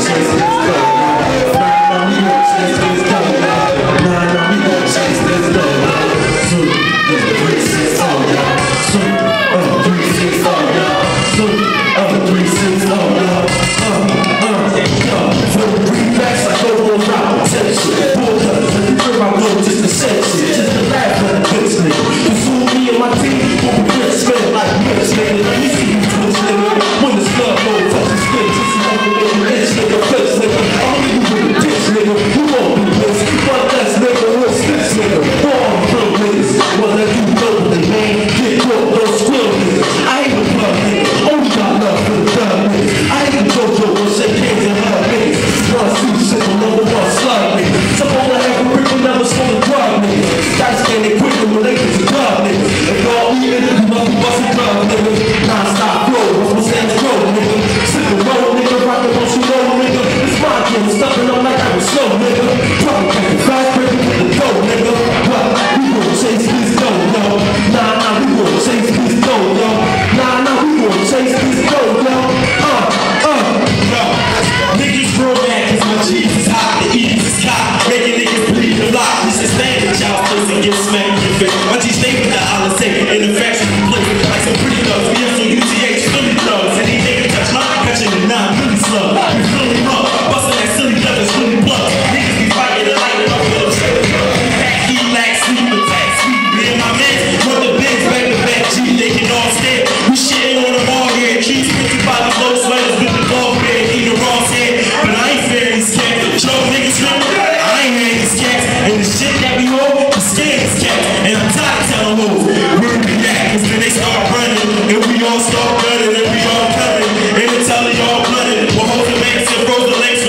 Start running and we all coming, and it's all y'all running. We'll hold the man and froze the legs.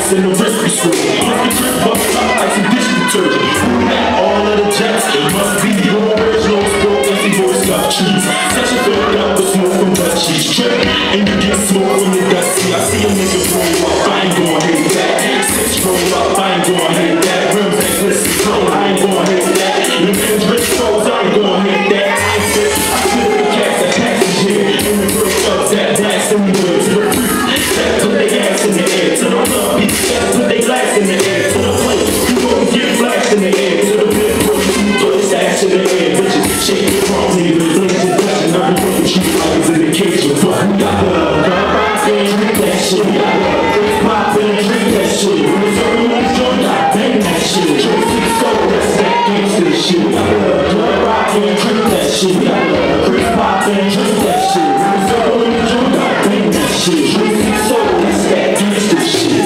ice and the wrist be screwed. If the drip bust up like some dish detergent. All of the jets, it must be your original sport. Empty voice stuff trees. Set your third up with smoke from butt cheeks. Trip, and you get smoke from the dusty. I see a nigga roll up, I ain't gon' hate that. Six roll up, I ain't gon' hate that. Rims ain't listen, I ain't gon' hate that. The man's rich souls, I ain't gon' hate that. I ain't fit, I feel the cats that passes here. And the real thugs that blast in the woods. Put their ass in the air to the club. Put their glass in the air to the plate. You gon' get flashed in the air to the big boy. You put his ass in the air, bitches. Shake it from me, blink it down. I'm gonna treat like it's in the cage. But we got love, drink that shit. We got love, pop in, drink that shit. When it's early on the joint, I bang that shit. Drink six soul, that's that gangsta shit. We got love, club rockin', drink that shit. We got love, Chris poppin', drink that shit. When it's early on the joint, I bang that shit. Drink six soul, that's that gangsta shit.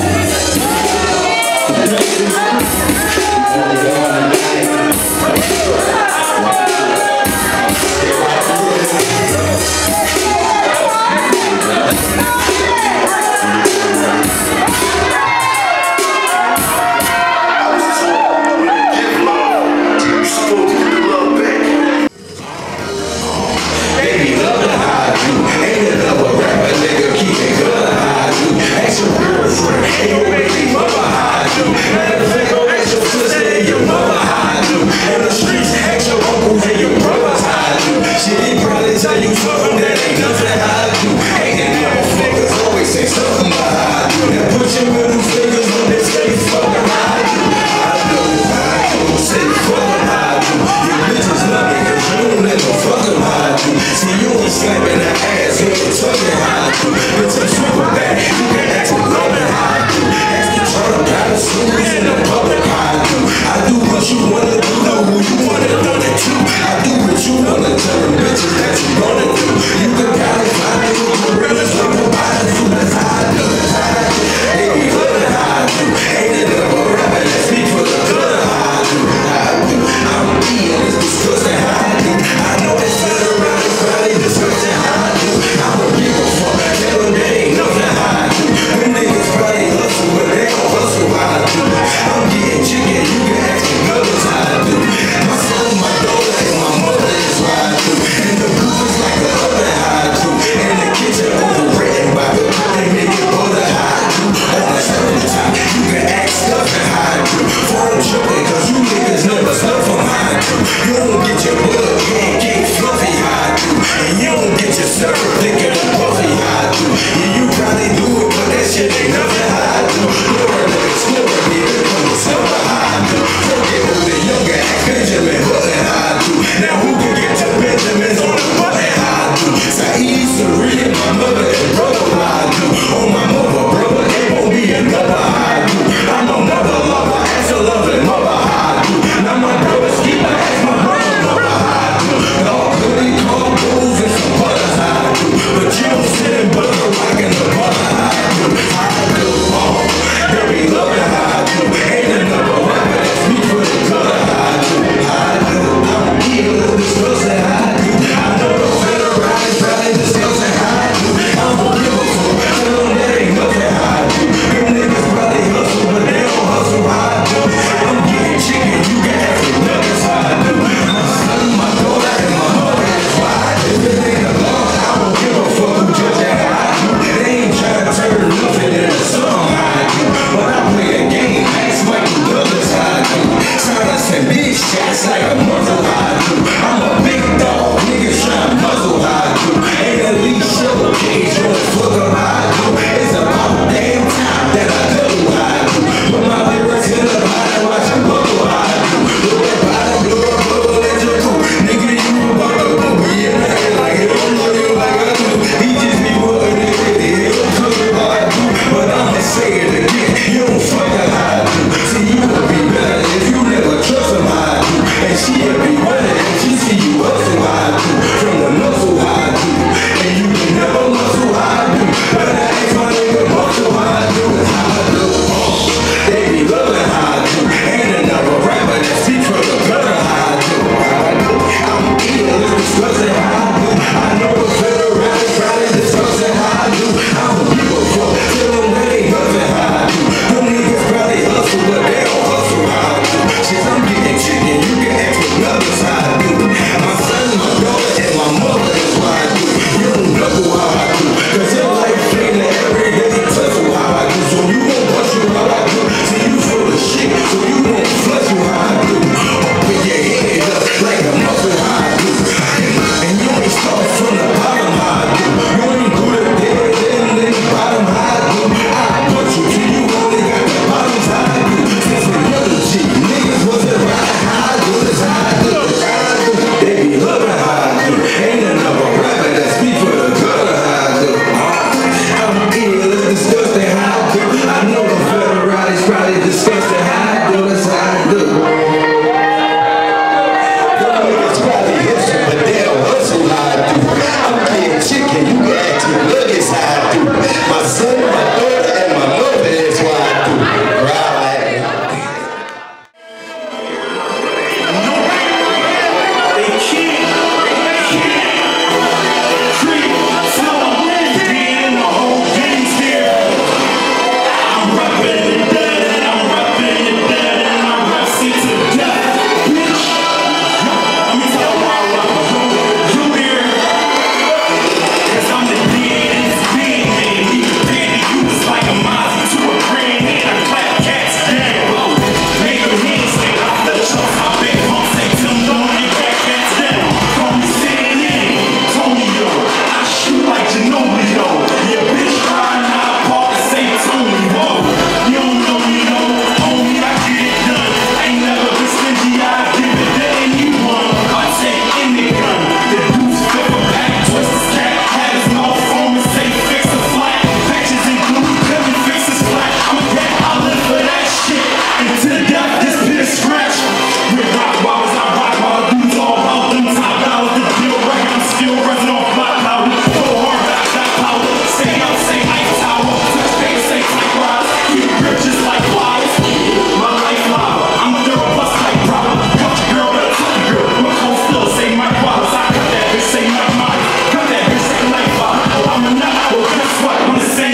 Baby, love how I do. Ain't another rapper, nigga, keep it good.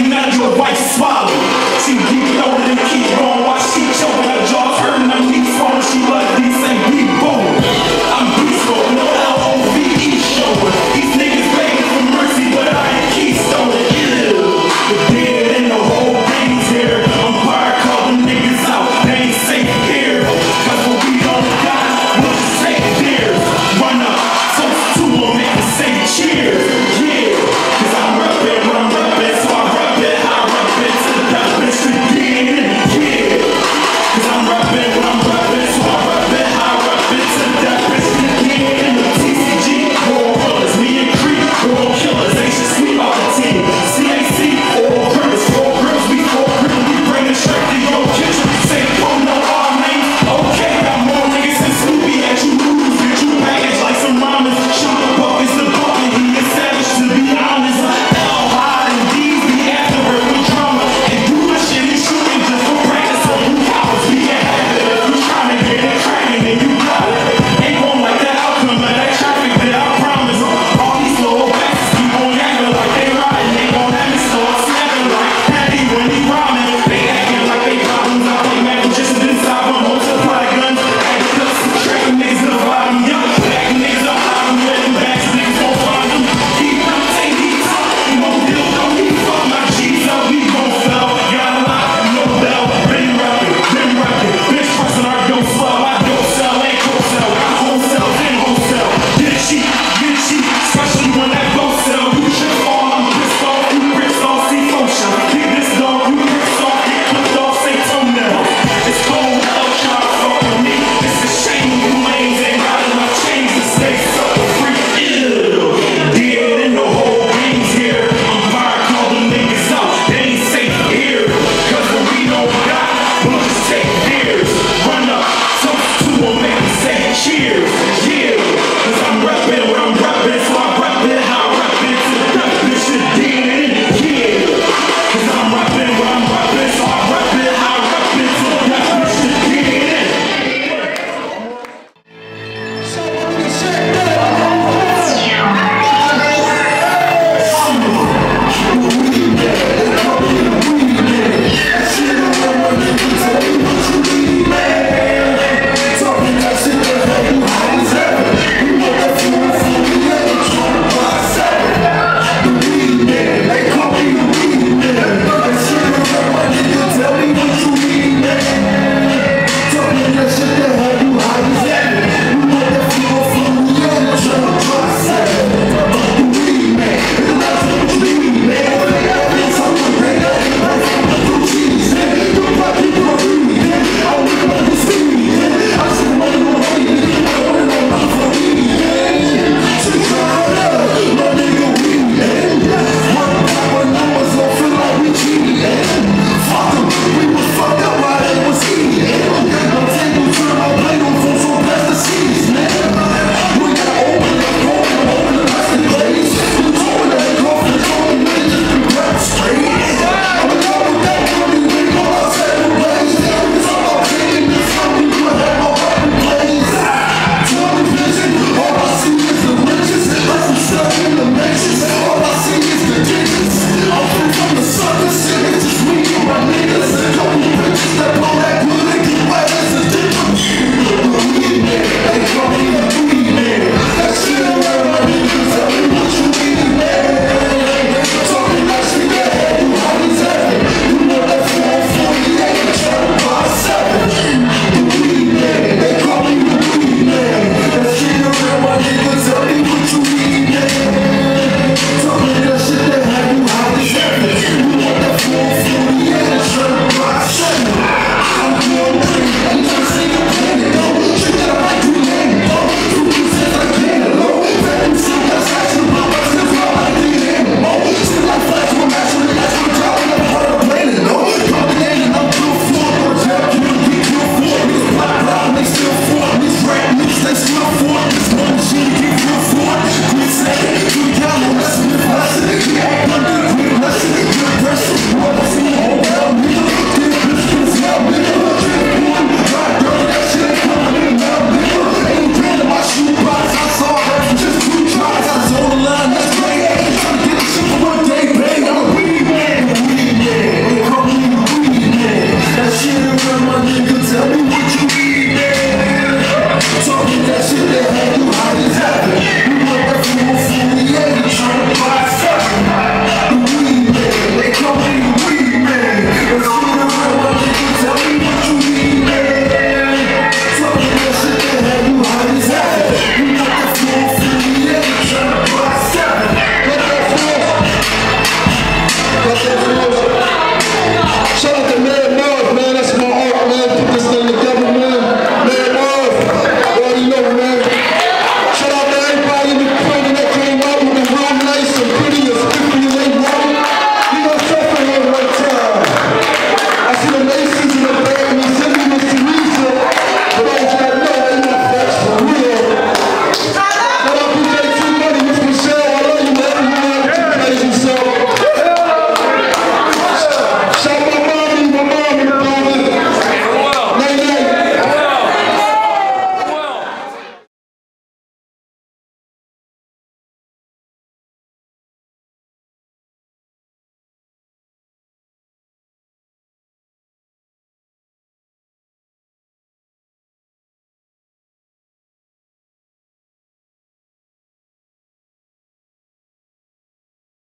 now your wife swallowed. She keep throwing